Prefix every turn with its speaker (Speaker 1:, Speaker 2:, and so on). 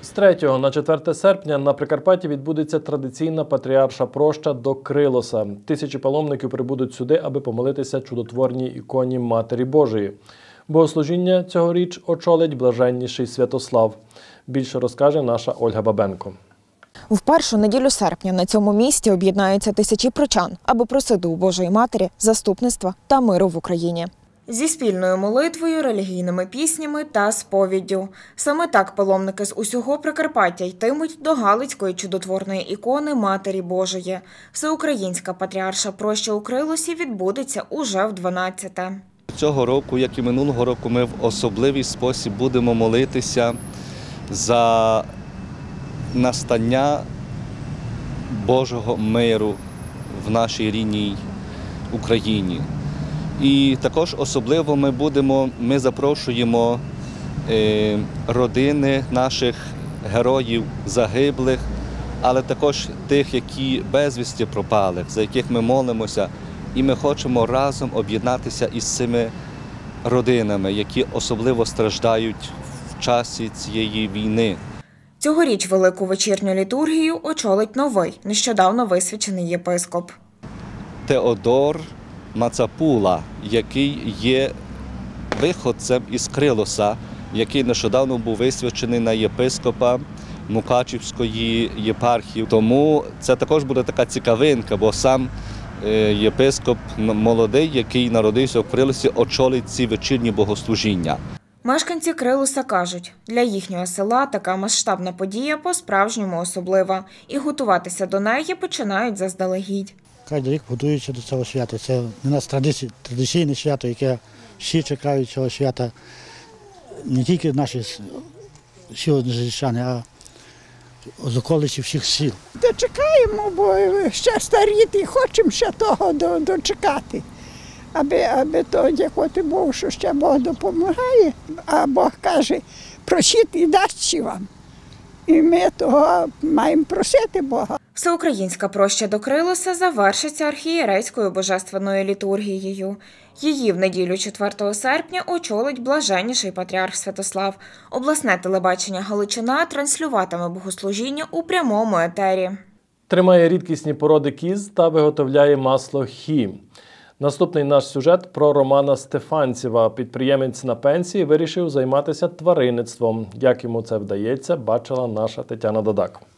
Speaker 1: З 3 на 4 серпня на Прикарпатті відбудеться традиційна патріарша проща до Крилоса. Тисячі паломників прибудуть сюди, аби помолитися чудотворній іконі Матері Божої. Богослужіння цьогоріч очолить блаженніший Святослав. Більше розкаже наша Ольга Бабенко.
Speaker 2: В першу неділю серпня на цьому місці об'єднаються тисячі прочан, аби просити у Божої Матері заступництва та миру в Україні. Зі спільною молитвою, релігійними піснями та сповіддю. Саме так паломники з усього Прикарпаття йтимуть до Галицької чудотворної ікони Матері Божої. Всеукраїнська патріарша проща у Крилосі відбудеться уже в 12-те.
Speaker 3: Цього року, як і минулого року, ми в особливий спосіб будемо молитися за настання Божого миру в нашій рідній Україні. І також особливо ми запрошуємо родини наших героїв загиблих, але також тих, які безвісті пропали, за яких ми молимося. І ми хочемо разом об'єднатися із цими родинами, які особливо страждають в часі цієї війни.
Speaker 2: Цьогоріч велику вечірню літургію очолить новий, нещодавно висвячений єпископ.
Speaker 3: Теодор Мацапула, який є виходцем із Крилоса, який нещодавно був висвячений на єпископа Мукачівської єпархії. Тому це також буде така цікавинка, бо сам єпископ молодий, який народився в Крилосі, очолить ці вечірні богослужіння.
Speaker 2: Мешканці Крилоса кажуть, для їхнього села така масштабна подія по-справжньому особлива. І готуватися до неї починають заздалегідь.
Speaker 4: Кожен рік готуються до цього свята. Це у нас традиційне свято, яке всі чекають цього свята. Не тільки наші сіл-Жичани, а з околиці всіх сіл.
Speaker 5: Дочекаємо, бо ще старі і хочемо ще того дочекати. Аби то дякувати Богу, що ще Бог допомагає, а Бог каже, просіть і дасть вам. І ми того маємо просити Бога.
Speaker 2: Всеукраїнська проща до Крилоса завершиться архієрейською божественною літургією. Її в неділю 4 серпня очолить блаженніший патріарх Святослав. Обласне телебачення «Галичина» транслюватиме богослужіння у прямому етері.
Speaker 1: Тримає рідкісні породи кіз та виготовляє масло хі. Наступний наш сюжет про Романа Стефанцєва. Підприємець на пенсії вирішив займатися тваринництвом. Як йому це вдається, бачила наша Тетяна Дадак.